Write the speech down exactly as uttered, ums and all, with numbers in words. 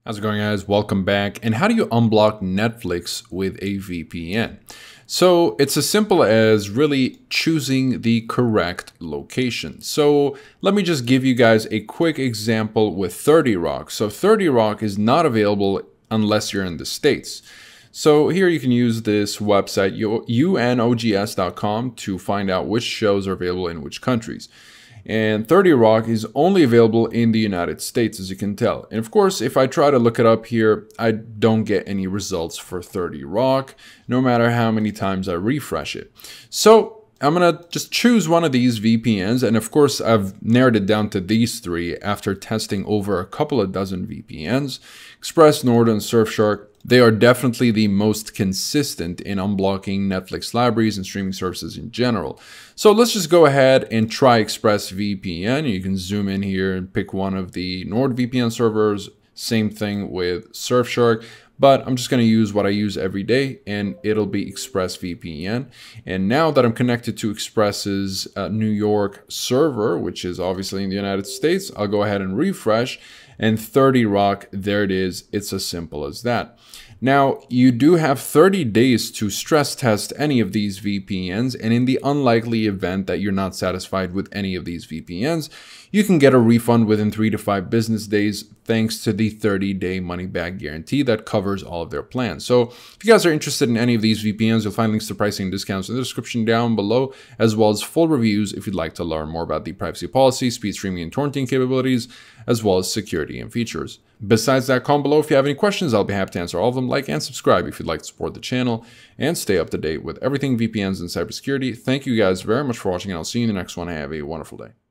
How's it going, guys? Welcome back. And how do you unblock Netflix with a V P N? So it's as simple as really choosing the correct location. So let me just give you guys a quick example with thirty rock. So thirty rock is not available unless you're in the States. So here you can use this website, U N O G S dot com, to find out which shows are available in which countries. And thirty rock is only available in the United States, as you can tell. And of course, if I try to look it up here, I don't get any results for thirty rock, no matter how many times I refresh it. So I'm gonna just choose one of these V P Ns. And of course, I've narrowed it down to these three after testing over a couple of dozen V P Ns. Express, Norton, Surfshark. They are definitely the most consistent in unblocking Netflix libraries and streaming services in general. So let's just go ahead and try ExpressVPN. You can zoom in here and pick one of the NordVPN servers. Same thing with Surfshark, but I'm just going to use what I use every day, and it'll be ExpressVPN. And now that I'm connected to Express's uh, New York server, which is obviously in the United States, I'll go ahead and refresh. And thirty rock, there it is. It's as simple as that. Now, you do have thirty days to stress test any of these V P Ns, and in the unlikely event that you're not satisfied with any of these V P Ns, you can get a refund within three to five business days thanks to the thirty day money back guarantee that covers all of their plans. So if you guys are interested in any of these V P Ns, you'll find links to pricing and discounts in the description down below, as well as full reviews if you'd like to learn more about the privacy policy, speed streaming and torrenting capabilities, as well as security and features. Besides that, comment below if you have any questions. I'll be happy to answer all of them. Like and subscribe if you'd like to support the channel and stay up to date with everything V P Ns and cybersecurity. Thank you guys very much for watching, and I'll see you in the next one. Have a wonderful day.